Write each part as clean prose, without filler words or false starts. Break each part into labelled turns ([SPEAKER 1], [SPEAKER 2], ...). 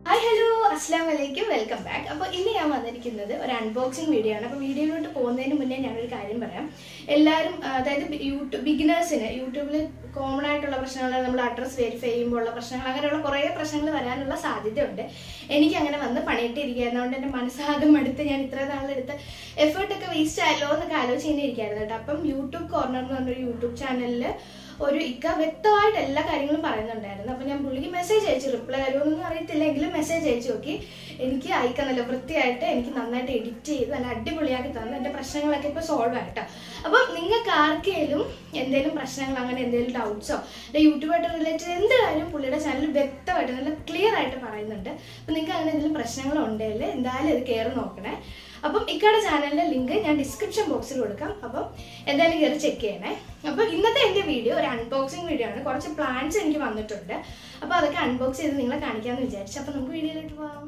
[SPEAKER 1] Hi, hello, Assalamualaikum, welcome back. അപ്പോൾ ഇന്ന് ഞാൻ വന്നിരിക്കുന്നത് ഒരു അൺബോക്സിംഗ് വീഡിയോ ആണ്. അപ്പോൾ വീഡിയോയിലോട്ട് പോകുന്നതിന് മുന്നേ ഞാനൊരു കാര്യം പറയാം. എല്ലാവരും അതായത് ബിഗിനേഴ്സിന് യൂട്യൂബിൽ കോമൺ ആയിട്ടുള്ള പ്രശ്നങ്ങൾ, നമ്മൾ അഡ്രസ് വെരിഫൈ ചെയ്യുമ്പോൾ ഉള്ള പ്രശ്നങ്ങൾ, അങ്ങനെയുള്ള കുറേ പ്രശ്നങ്ങൾ വരാനുള്ള സാധ്യതയുണ്ട്. എനിക്ക് അങ്ങനെ വന്ന് പണിയിട്ടിരിക്കുകയായിരുന്നുകൊണ്ട് എൻ്റെ മനസ്സാകം എടുത്ത് ഞാൻ ഇത്ര നാളെടുത്ത് എഫേർട്ടൊക്കെ വേസ്റ്റ് ആയല്ലോ എന്നൊക്കെ ആലോചിച്ച് ഇങ്ങനെ ഇരിക്കുകയായിരുന്നു കേട്ടോ. അപ്പം യൂട്യൂബ് കോർണർ എന്ന് പറഞ്ഞൊരു യൂട്യൂബ് ചാനലിൽ ഒരു വ്യക്തമായിട്ട് എല്ലാ കാര്യങ്ങളും പറയുന്നുണ്ടായിരുന്നു. അപ്പോൾ ഞാൻ പുള്ളിക്ക് മെസ്സേജ് അയച്ചു, റിപ്ലൈ തരുമോന്നൊന്നും അറിയത്തില്ല, എങ്കിലും മെസ്സേജ് അയച്ചു നോക്കി. എനിക്ക് അയക്കാൻ നല്ല വൃത്തിയായിട്ട് എനിക്ക് നന്നായിട്ട് എഡിറ്റ് ചെയ്ത് നല്ല അടിപൊളിയാക്കി തന്നു. എൻ്റെ പ്രശ്നങ്ങളൊക്കെ ഇപ്പോൾ സോൾവ് ആയിട്ടോ. അപ്പം നിങ്ങൾക്ക് ആർക്കെങ്കിലും എന്തെങ്കിലും പ്രശ്നങ്ങൾ, അങ്ങനെ എന്തെങ്കിലും ഡൗട്ട്സോ അല്ലെങ്കിൽ യൂട്യൂബായിട്ട് റിലേറ്റഡ് എന്ത് കാര്യം പുള്ളിയുടെ ചാനൽ വ്യക്തമായിട്ട് നല്ല ക്ലിയർ ആയിട്ട് പറയുന്നുണ്ട്. അപ്പം നിങ്ങൾക്ക് അങ്ങനെ എന്തെങ്കിലും പ്രശ്നങ്ങളുണ്ടെങ്കിൽ എന്തായാലും ഇത് കയറി നോക്കണേ. അപ്പം ഇക്കയുടെ ചാനലിൻ്റെ ലിങ്ക് ഞാൻ ഡിസ്ക്രിപ്ഷൻ ബോക്സിൽ കൊടുക്കാം. അപ്പം എന്തായാലും കയറി ചെക്ക് ചെയ്യണേ. അപ്പോൾ ഇന്നത്തെ എൻ്റെ വീഡിയോ ഒരു അൺബോക്സിങ് വീഡിയോ ആണ്. കുറച്ച് പ്ലാൻസ് എനിക്ക് വന്നിട്ടുണ്ട്. അപ്പോൾ അതൊക്കെ അൺബോക്സ് ചെയ്ത് നിങ്ങളെ കാണിക്കാമെന്ന് വിചാരിച്ചു. അപ്പോൾ നമുക്ക് വീഡിയോയിലോട്ട് പോകാം.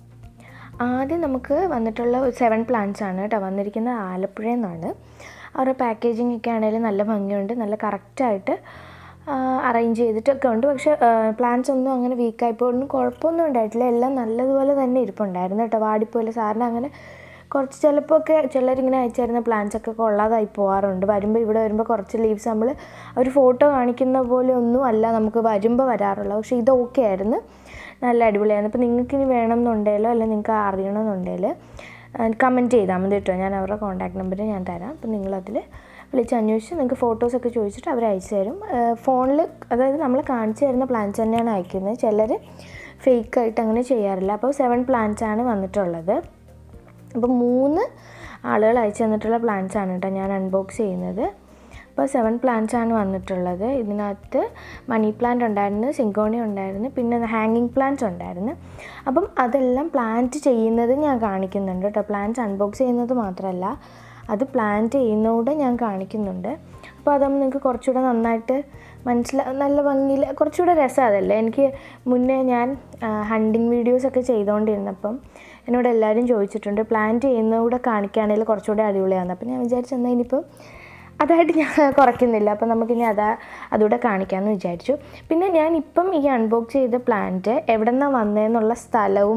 [SPEAKER 2] ആദ്യം നമുക്ക് വന്നിട്ടുള്ള 7 പ്ലാന്റ്സ് ആണ് കേട്ടോ. വന്നിരിക്കുന്നത് ആലപ്പുഴയിൽ നിന്നാണ്. അവരുടെ പാക്കേജിംഗ് ഒക്കെ ആണെങ്കിലും നല്ല ഭംഗിയുണ്ട്, നല്ല കറക്റ്റായിട്ട് അറേഞ്ച് ചെയ്തിട്ടൊക്കെ ഉണ്ട്. പക്ഷേ പ്ലാന്റ്സ് ഒന്നും അങ്ങനെ വീക്കായിപ്പോഴൊന്നും കുഴപ്പമൊന്നും ഉണ്ടായിട്ടില്ല. എല്ലാം നല്ലതുപോലെ തന്നെ ഇരിപ്പുണ്ടായിരുന്നു കേട്ടോ. വാടിപ്പോലെ സാറിന് അങ്ങനെ കുറച്ച് ചിലപ്പോൾ ഒക്കെ ചിലരിങ്ങനെ അയച്ചായിരുന്ന പ്ലാന്റ്സൊക്കെ കൊള്ളാതായി പോകാറുണ്ട്. ഇവിടെ വരുമ്പോൾ കുറച്ച് ലീവ്സ് നമ്മൾ ഒരു ഫോട്ടോ കാണിക്കുന്ന പോലെ ഒന്നും അല്ല നമുക്ക് വരുമ്പോൾ വരാറുള്ളത്. പക്ഷേ ഇത് ഓക്കെ ആയിരുന്നു, നല്ല അടിപൊളിയായിരുന്നു. അപ്പോൾ നിങ്ങൾക്കിനി വേണമെന്നുണ്ടെങ്കിലോ അല്ലെങ്കിൽ നിങ്ങൾക്ക് അറിയണമെന്നുണ്ടെങ്കിൽ കമൻറ്റ് ചെയ്താൽ മതി കേട്ടോ. ഞാൻ അവരുടെ കോൺടാക്ട് നമ്പർ ഞാൻ തരാം. അപ്പോൾ നിങ്ങളതിൽ വിളിച്ച് അന്വേഷിച്ച് നിങ്ങൾക്ക് ഫോട്ടോസൊക്കെ ചോദിച്ചിട്ട് അവർ അയച്ചു തരും. ഫോണിൽ അതായത് നമ്മൾ കാണിച്ചു തരുന്ന പ്ലാന്റ്സ് തന്നെയാണ് അയക്കുന്നത്. ചിലർ ഫേക്കായിട്ട് അങ്ങനെ ചെയ്യാറില്ല. അപ്പോൾ 7 പ്ലാന്റ്സ് ആണ് വന്നിട്ടുള്ളത്. അപ്പോൾ 3 ആളുകൾ അയച്ചു തന്നിട്ടുള്ള പ്ലാന്റ്സ് ആണ് കേട്ടോ ഞാൻ അൺബോക്സ് ചെയ്യുന്നത്. അപ്പോൾ 7 പ്ലാന്റ്സ് ആണ് വന്നിട്ടുള്ളത്. ഇതിനകത്ത് മണി പ്ലാന്റ് ഉണ്ടായിരുന്നു, സിങ്കോണി ഉണ്ടായിരുന്നു, പിന്നെ ഹാങ്ങിങ് പ്ലാന്റ്സ് ഉണ്ടായിരുന്നു. അപ്പം അതെല്ലാം പ്ലാന്റ് ചെയ്യുന്നത് ഞാൻ കാണിക്കുന്നുണ്ട് കേട്ടോ. പ്ലാന്റ്സ് അൺബോക്സ് ചെയ്യുന്നത് മാത്രമല്ല, അത് പ്ലാന്റ് ചെയ്യുന്നതോടെ ഞാൻ കാണിക്കുന്നുണ്ട്. അപ്പോൾ അതാകുമ്പോൾ നിങ്ങൾക്ക് കുറച്ചുകൂടെ നന്നായിട്ട് നല്ല ഭംഗിയിൽ കുറച്ചുകൂടെ രസം അതല്ലേ. എനിക്ക് മുന്നേ ഞാൻ ഹണ്ടിങ് വീഡിയോസൊക്കെ ചെയ്തുകൊണ്ടിരുന്നപ്പം എന്നോട് എല്ലാവരും ചോദിച്ചിട്ടുണ്ട് പ്ലാന്റ് ചെയ്യുന്നതുകൂടെ കാണിക്കുകയാണെങ്കിൽ കുറച്ചുകൂടെ അടിപൊളിയാണ്. അപ്പം ഞാൻ വിചാരിച്ചെന്നാൽ ഇനിയിപ്പം അതായിട്ട് ഞാൻ കുറയ്ക്കുന്നില്ല. അപ്പം നമുക്കിനി അതുകൂടെ കാണിക്കാമെന്ന് വിചാരിച്ചു. പിന്നെ ഞാനിപ്പം ഈ അൺബോക്സ് ചെയ്ത പ്ലാന്റ് എവിടെ നിന്നാണ് വന്നതെന്നുള്ള സ്ഥലവും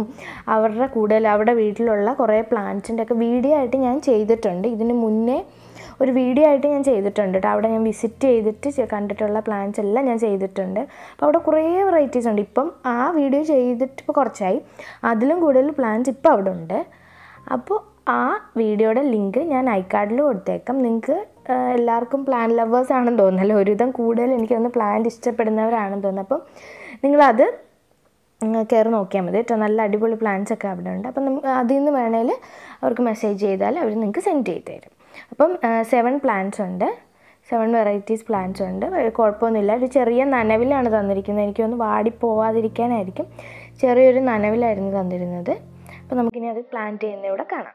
[SPEAKER 2] അവരുടെ വീട്ടിലുള്ള കുറേ പ്ലാന്റ്സിൻ്റെ ഒക്കെ വീഡിയോ ആയിട്ട് ഞാൻ ചെയ്തിട്ടുണ്ട്. ഇതിന് മുന്നേ ഒരു വീഡിയോ ആയിട്ട് ഞാൻ ചെയ്തിട്ടുണ്ട് കേട്ടോ. അവിടെ ഞാൻ വിസിറ്റ് ചെയ്തിട്ട് കണ്ടിട്ടുള്ള പ്ലാന്റ്സ് എല്ലാം ഞാൻ ചെയ്തിട്ടുണ്ട്. അപ്പോൾ അവിടെ കുറേ വെറൈറ്റീസ് ഉണ്ട്. ഇപ്പം ആ വീഡിയോ ചെയ്തിട്ട് ഇപ്പോൾ കുറച്ചായി, അതിലും കൂടുതൽ പ്ലാന്റ്സ് ഇപ്പോൾ അവിടെ ഉണ്ട്. അപ്പോൾ ആ വീഡിയോയുടെ ലിങ്ക് ഞാൻ ഐക്കാർഡിൽ കൊടുത്തേക്കാം. നിങ്ങൾക്ക് എല്ലാവർക്കും പ്ലാന്റ് ലവേഴ്സ് ആണെന്ന് തോന്നുന്നല്ലോ, ഒരുവിധം കൂടുതൽ എനിക്കൊന്ന് പ്ലാന്റ് ഇഷ്ടപ്പെടുന്നവരാണെന്ന് തോന്നുന്നു. അപ്പം നിങ്ങളത് കയറി നോക്കിയാൽ മതി കേട്ടോ. നല്ല അടിപൊളി പ്ലാന്റ്സ് ഒക്കെ അവിടെ ഉണ്ട്. അപ്പം അതിൽ നിന്ന് വേണേൽ അവർക്ക് മെസ്സേജ് ചെയ്താൽ അവർ നിങ്ങൾക്ക് സെൻഡ് ചെയ്ത് തരും. അപ്പം 7 പ്ലാന്റ്സ് ഉണ്ട്, 7 വെറൈറ്റീസ് പ്ലാന്റ്സ് ഉണ്ട്. കുഴപ്പമൊന്നുമില്ല. ഒരു ചെറിയ നനവിലാണ് തന്നിരിക്കുന്നത്. എനിക്കൊന്ന് വാടിപ്പോവാതിരിക്കാനായിരിക്കും ചെറിയൊരു നനവിലായിരുന്നു തന്നിരുന്നത്. അപ്പോൾ നമുക്കിനി അത് പ്ലാന്റ് ചെയ്യുന്നതിലൂടെ കാണാം.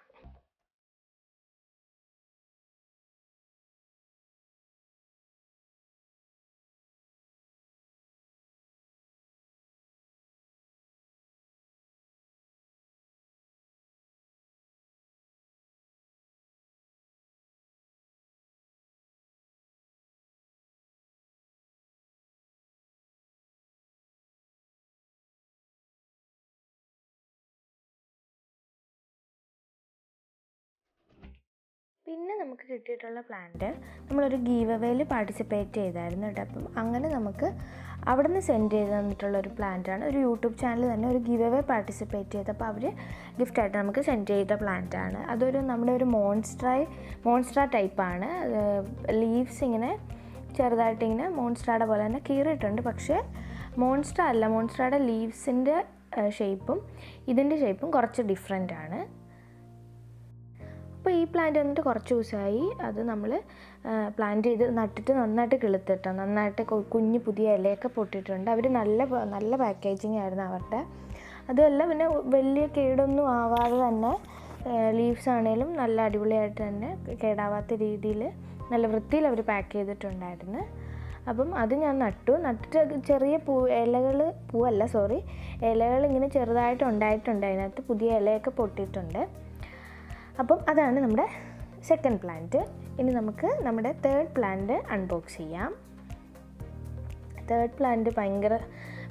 [SPEAKER 2] പിന്നെ നമുക്ക് കിട്ടിയിട്ടുള്ള പ്ലാന്റ് നമ്മളൊരു ഗീവ് അവേയിൽ പാർട്ടിസിപ്പേറ്റ് ചെയ്തായിരുന്നു കേട്ടോ. അപ്പം അങ്ങനെ നമുക്ക് അവിടെ നിന്ന് സെൻഡ് ചെയ്ത് തന്നിട്ടുള്ളൊരു പ്ലാന്റാണ്. ഒരു യൂട്യൂബ് ചാനൽ തന്നെ ഒരു ഗീവ് അവേ പാർട്ടിസിപ്പേറ്റ് ചെയ്തപ്പോൾ അവർ ഗിഫ്റ്റായിട്ട് നമുക്ക് സെൻഡ് ചെയ്ത പ്ലാന്റാണ്. നമ്മുടെ ഒരു മോൺസ്ട്ര ടൈപ്പാണ്. ലീവ്സ് ഇങ്ങനെ ചെറുതായിട്ടിങ്ങനെ മോൺസ്ട്രയുടെ പോലെ തന്നെ കീറിയിട്ടുണ്ട്. പക്ഷേ മോൺസ്ട്ര അല്ല, മോൺസ്ട്രയുടെ ലീവ്സിൻ്റെ ഷേപ്പും ഇതിൻ്റെ ഷേപ്പും കുറച്ച് ഡിഫറെൻ്റ് ആണ്. അപ്പോൾ ഈ പ്ലാന്റ് വന്നിട്ട് കുറച്ച് ദിവസമായി. അത് നമ്മൾ പ്ലാന്റ് ചെയ്ത് നട്ടിട്ട് നന്നായിട്ട് കിളുത്തിട്ടോ, നന്നായിട്ട് കുഞ്ഞ് പുതിയ ഇലയൊക്കെ പൊട്ടിയിട്ടുണ്ട്. അവർ നല്ല പാക്കേജിങ് ആയിരുന്നു അവരുടെ. അതുമല്ല പിന്നെ വലിയ കേടൊന്നും ആവാതെ തന്നെ ലീവ്സ് ആണെങ്കിലും നല്ല അടിപൊളിയായിട്ട് തന്നെ കേടാവാത്ത രീതിയിൽ നല്ല വൃത്തിയിൽ അവർ പാക്ക് ചെയ്തിട്ടുണ്ടായിരുന്നു. അപ്പം അത് ഞാൻ നട്ടിട്ട് ചെറിയ ഇലകൾ ഇങ്ങനെ ചെറുതായിട്ട് ഉണ്ടായിട്ടുണ്ട്. അതിനകത്ത് പുതിയ ഇലയൊക്കെ പൊട്ടിയിട്ടുണ്ട്. അപ്പം അതാണ് നമ്മുടെ 2nd പ്ലാന്റ്. ഇനി നമുക്ക് നമ്മുടെ 3rd പ്ലാന്റ് അൺബോക്സ് ചെയ്യാം. 3rd പ്ലാന്റ് ഭയങ്കര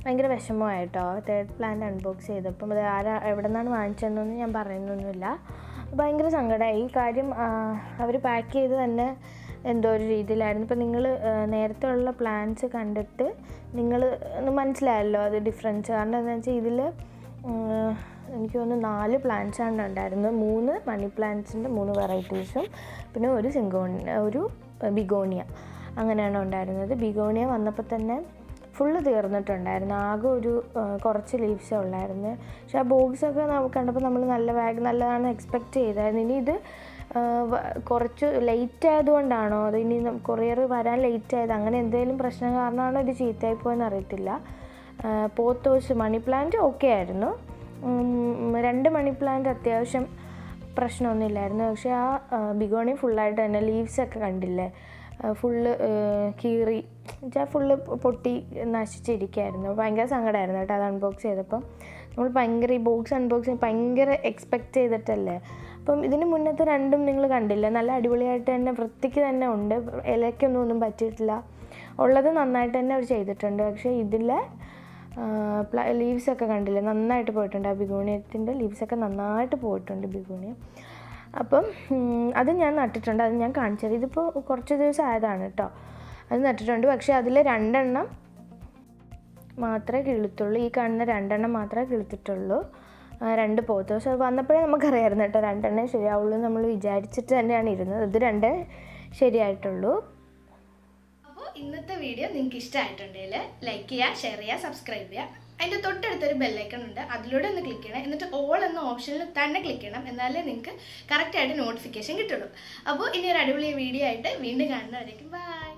[SPEAKER 2] ഭയങ്കര വിഷമമായിട്ടോ തേർഡ് പ്ലാന്റ് അൺബോക്സ് ചെയ്തപ്പം. അത് എവിടെ നിന്നാണ് വാങ്ങിച്ചതെന്നൊന്നും ഞാൻ പറയുന്നൊന്നുമില്ല. ഭയങ്കര സങ്കടമായി. ഈ കാര്യം അവർ പാക്ക് ചെയ്ത് തന്നെ എന്തോ ഒരു രീതിയിലായിരുന്നു. ഇപ്പം നിങ്ങൾ നേരത്തെ ഉള്ള പ്ലാന്റ്സ് കണ്ടിട്ട് നിങ്ങൾ മനസ്സിലായല്ലോ അത് ഡിഫറൻസ്. കാരണം എന്താണെന്ന് വെച്ചാൽ ഇതിൽ എനിക്ക് തോന്നുന്നു 4 പ്ലാന്റ്സാണ് ഉണ്ടായിരുന്നത്. 3 മണി പ്ലാന്റ്സിൻ്റെ 3 വെറൈറ്റീസും പിന്നെ ഒരു ബിഗോണിയ അങ്ങനെയാണ് ഉണ്ടായിരുന്നത്. ബിഗോണിയ വന്നപ്പോൾ തന്നെ ഫുള്ള് തീർന്നിട്ടുണ്ടായിരുന്നു. ആകെ ഒരു കുറച്ച് ലീവ്സേ ഉള്ളായിരുന്നു. പക്ഷെ ആ ബോക്സൊക്കെ കണ്ടപ്പോൾ നമ്മൾ നല്ലതാണ് എക്സ്പെക്റ്റ് ചെയ്തായിരുന്നു. ഇനി ഇത് കുറച്ച് ലേറ്റ് ആയതുകൊണ്ടാണോ അതോ ഇനി കൊറിയർ വരാൻ ലേറ്റ് ആയത് അങ്ങനെ എന്തെങ്കിലും പ്രശ്നം കാരണമാണോ ഇത് ചീത്തയായി പോയെന്ന് അറിയത്തില്ല. പോത്തോസ് മണി പ്ലാന്റ് ഓക്കെ ആയിരുന്നു. 2 മണി പ്ലാന്റ് അത്യാവശ്യം പ്രശ്നമൊന്നുമില്ലായിരുന്നു. പക്ഷേ ആ ബിഗോണി ഫുള്ളായിട്ട് തന്നെ ലീവ്സൊക്കെ കണ്ടില്ലേ, ഫുള്ള് കീറി വെച്ചാൽ ഫുള്ള് പൊട്ടി നശിച്ചിരിക്കുകയായിരുന്നു. ഭയങ്കര സങ്കടമായിരുന്നു കേട്ടോ അത് അൺബോക്സ് ചെയ്തപ്പം. നമ്മൾ ഭയങ്കര ഈ ബോക്സ് അൺബോക്സിങ് ഭയങ്കര എക്സ്പെക്റ്റ് ചെയ്തിട്ടല്ലേ. അപ്പം ഇതിന് മുന്നത്തെ 2ഉം നിങ്ങൾ കണ്ടില്ല, നല്ല അടിപൊളിയായിട്ട് തന്നെ വൃത്തിക്ക് തന്നെ ഉണ്ട്. ഇലയ്ക്കൊന്നും പറ്റിയിട്ടില്ല, ഉള്ളത് നന്നായിട്ട് തന്നെ അവർ ചെയ്തിട്ടുണ്ട്. പക്ഷേ ഇതിലെ ലീവ്സൊക്കെ കണ്ടില്ലേ, നന്നായിട്ട് പോയിട്ടുണ്ട്. ആ ബിഗോണിയത്തിൻ്റെ ലീവ്സൊക്കെ നന്നായിട്ട് പോയിട്ടുണ്ട് ബിഗോണിയ. അപ്പം അത് ഞാൻ നട്ടിട്ടുണ്ട്, അത് ഞാൻ കാണിച്ചത്. ഇതിപ്പോൾ കുറച്ച് ദിവസം ആയതാണ് കേട്ടോ അത് നട്ടിട്ടുണ്ട്. പക്ഷേ അതിൽ 2 എണ്ണം മാത്രമേ കിളുത്തുള്ളൂ. ഈ കാണുന്ന 2 എണ്ണം മാത്രമേ കിളുത്തിട്ടുള്ളൂ. 2 പോത്തോസ്. അത് വന്നപ്പോഴേ നമുക്കറിയാമായിരുന്നു കേട്ടോ 2 എണ്ണേ ശരിയാവുള്ളൂ നമ്മൾ വിചാരിച്ചിട്ട് തന്നെയാണ് ഇരുന്നത്. ഇത് 2 ശരിയായിട്ടുള്ളൂ.
[SPEAKER 1] അപ്പോൾ ഇന്നത്തെ വീഡിയോ നിങ്ങൾക്ക് ഇഷ്ടമായിട്ടുണ്ടെങ്കിൽ ലൈക്ക് ചെയ്യുക, ഷെയർ ചെയ്യുക, സബ്സ്ക്രൈബ് ചെയ്യുക. അതിൻ്റെ തൊട്ടടുത്തൊരു ബെല്ലൈക്കൺ ഉണ്ട്, അതിലൂടെ ഒന്ന് ക്ലിക്ക് ചെയ്യണം. എന്നിട്ട് ഓൾ എന്ന ഓപ്ഷനിൽ തന്നെ ക്ലിക്ക് ചെയ്യണം, എന്നാലേ നിങ്ങൾക്ക് കറക്റ്റായിട്ട് നോട്ടിഫിക്കേഷൻ കിട്ടുള്ളൂ. അപ്പോൾ ഇനി ഒരു അടിപൊളി വീഡിയോ ആയിട്ട് വീണ്ടും കാണുന്നവരേക്കും ബൈ.